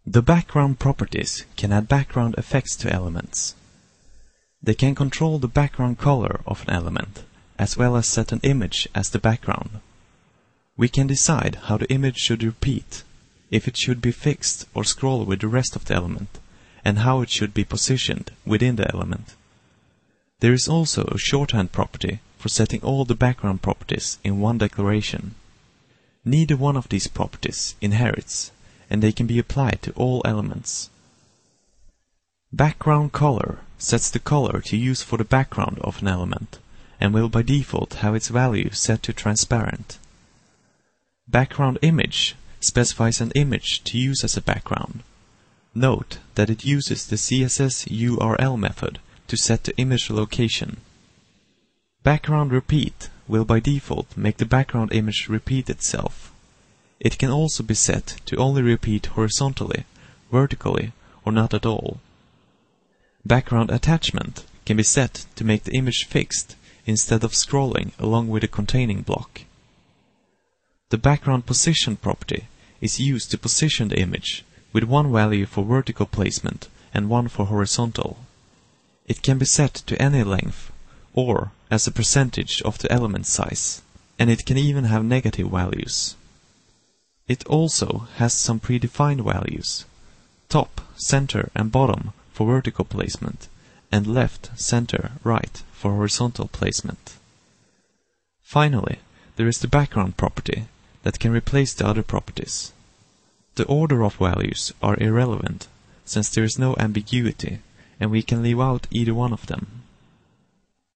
The background properties can add background effects to elements. They can control the background color of an element, as well as set an image as the background. We can decide how the image should repeat, if it should be fixed or scroll with the rest of the element, and how it should be positioned within the element. There is also a shorthand property for setting all the background properties in one declaration. Neither one of these properties inherits, and they can be applied to all elements. Background color sets the color to use for the background of an element, and will by default have its value set to transparent. Background image specifies an image to use as a background. Note that it uses the CSS URL method to set the image location. Background repeat will by default make the background image repeat itself. It can also be set to only repeat horizontally, vertically, or not at all. Background attachment can be set to make the image fixed instead of scrolling along with the containing block. The background position property is used to position the image with one value for vertical placement and one for horizontal. It can be set to any length or as a percentage of the element size, and it can even have negative values. It also has some predefined values: top, center, and bottom for vertical placement, and left, center, right for horizontal placement. Finally, there is the background property that can replace the other properties. The order of values are irrelevant, since there is no ambiguity, and we can leave out either one of them.